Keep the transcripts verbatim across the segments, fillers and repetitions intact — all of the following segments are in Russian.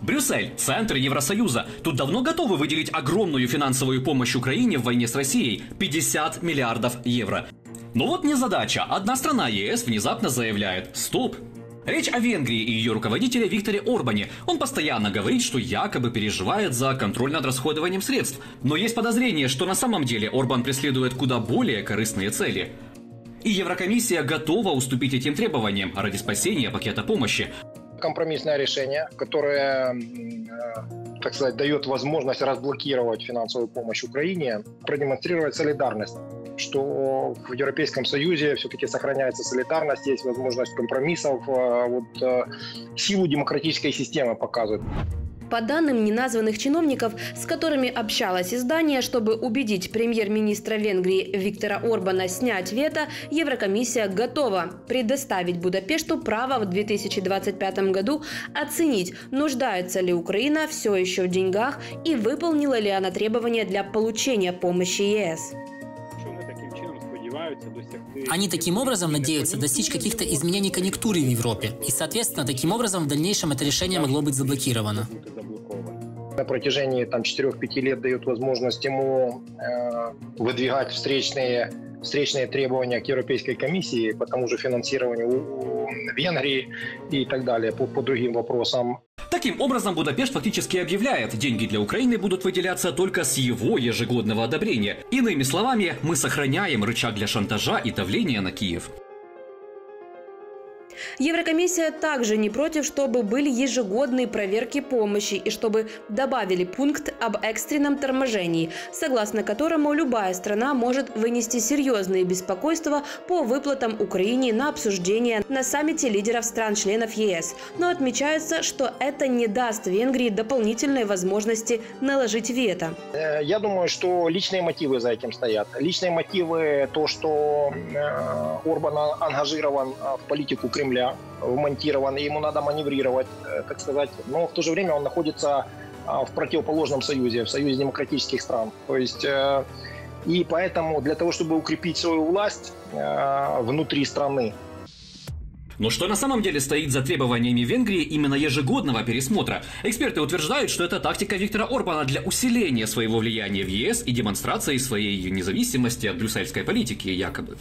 Брюссель – центр Евросоюза. Тут давно готовы выделить огромную финансовую помощь Украине в войне с Россией – пятьдесят миллиардов евро. Но вот незадача. Одна страна ЕС внезапно заявляет: стоп. Речь о Венгрии и ее руководителе Викторе Орбане. Он постоянно говорит, что якобы переживает за контроль над расходованием средств. Но есть подозрение, что на самом деле Орбан преследует куда более корыстные цели. И Еврокомиссия готова уступить этим требованиям ради спасения пакета помощи. Компромиссное решение, которое, так сказать, дает возможность разблокировать финансовую помощь Украине, продемонстрировать солидарность, что в Европейском Союзе все-таки сохраняется солидарность, есть возможность компромиссов, вот, силу демократической системы показывает. По данным неназванных чиновников, с которыми общалось издание, чтобы убедить премьер-министра Венгрии Виктора Орбана снять вето, Еврокомиссия готова предоставить Будапешту право в две тысячи двадцать пятом году оценить, нуждается ли Украина все еще в деньгах и выполнила ли она требования для получения помощи ЕС. Они таким образом надеются достичь каких-то изменений конъюнктуры в Европе. И, соответственно, таким образом в дальнейшем это решение могло быть заблокировано. На протяжении там, четырёх-пяти лет дает возможность ему э, выдвигать встречные, встречные требования к Европейской комиссии по тому же финансированию у Венгрии и так далее, по, по другим вопросам. Таким образом, Будапешт фактически объявляет, деньги для Украины будут выделяться только с его ежегодного одобрения. Иными словами, мы сохраняем рычаг для шантажа и давления на Киев. Еврокомиссия также не против, чтобы были ежегодные проверки помощи и чтобы добавили пункт об экстренном торможении, согласно которому любая страна может вынести серьезные беспокойства по выплатам Украине на обсуждение на саммите лидеров стран-членов ЕС. Но отмечается, что это не даст Венгрии дополнительной возможности наложить вето. Я думаю, что личные мотивы за этим стоят. Личные мотивы – то, что Орбан ангажирован в политику Кремля, вмонтирован, и ему надо маневрировать, так сказать. Но в то же время он находится в противоположном союзе, в союзе демократических стран. То есть, и поэтому для того, чтобы укрепить свою власть внутри страны. Но что на самом деле стоит за требованиями Венгрии именно ежегодного пересмотра? Эксперты утверждают, что это тактика Виктора Орбана для усиления своего влияния в ЕС и демонстрации своей независимости от брюссельской политики, якобы.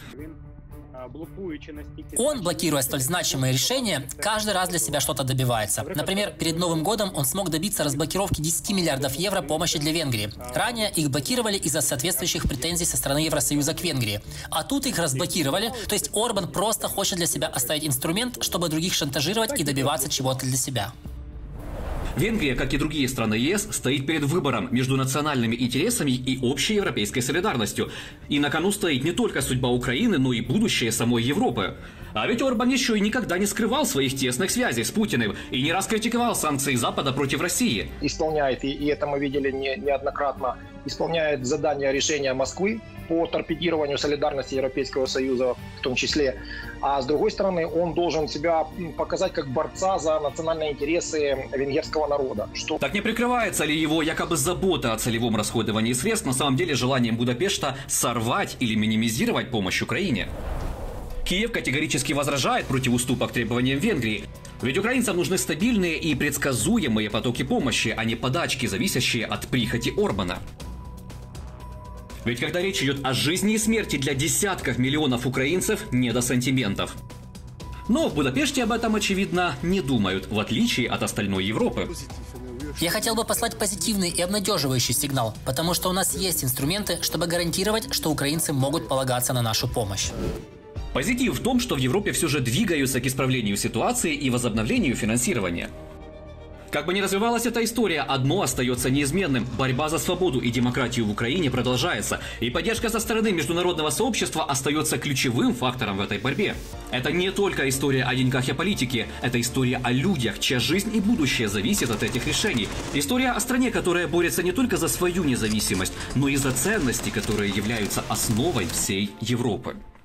Он, блокируя столь значимые решения, каждый раз для себя что-то добивается. Например, перед Новым годом он смог добиться разблокировки десяти миллиардов евро помощи для Венгрии. Ранее их блокировали из-за соответствующих претензий со стороны Евросоюза к Венгрии. А тут их разблокировали, то есть Орбан просто хочет для себя оставить инструмент, чтобы других шантажировать и добиваться чего-то для себя. Венгрия, как и другие страны ЕС, стоит перед выбором между национальными интересами и общей европейской солидарностью. И на кону стоит не только судьба Украины, но и будущее самой Европы. А ведь Орбан еще и никогда не скрывал своих тесных связей с Путиным и не раз критиковал санкции Запада против России. Исполняет, и, и это мы видели не, неоднократно, исполняет задания решения Москвы по торпедированию солидарности Европейского Союза в том числе. А с другой стороны, он должен себя показать как борца за национальные интересы венгерского народа. Что... Так не прикрывается ли его якобы забота о целевом расходовании средств на самом деле желанием Будапешта сорвать или минимизировать помощь Украине? Киев категорически возражает против уступок требованиям Венгрии. Ведь украинцам нужны стабильные и предсказуемые потоки помощи, а не подачки, зависящие от прихоти Орбана. Ведь когда речь идет о жизни и смерти для десятков миллионов украинцев, не до сантиментов. Но в Будапеште об этом, очевидно, не думают, в отличие от остальной Европы. Я хотел бы послать позитивный и обнадеживающий сигнал, потому что у нас есть инструменты, чтобы гарантировать, что украинцы могут полагаться на нашу помощь. Позитив в том, что в Европе все же двигаются к исправлению ситуации и возобновлению финансирования. Как бы ни развивалась эта история, одно остается неизменным. Борьба за свободу и демократию в Украине продолжается. И поддержка со стороны международного сообщества остается ключевым фактором в этой борьбе. Это не только история о деньгах и политике. Это история о людях, чья жизнь и будущее зависят от этих решений. История о стране, которая борется не только за свою независимость, но и за ценности, которые являются основой всей Европы.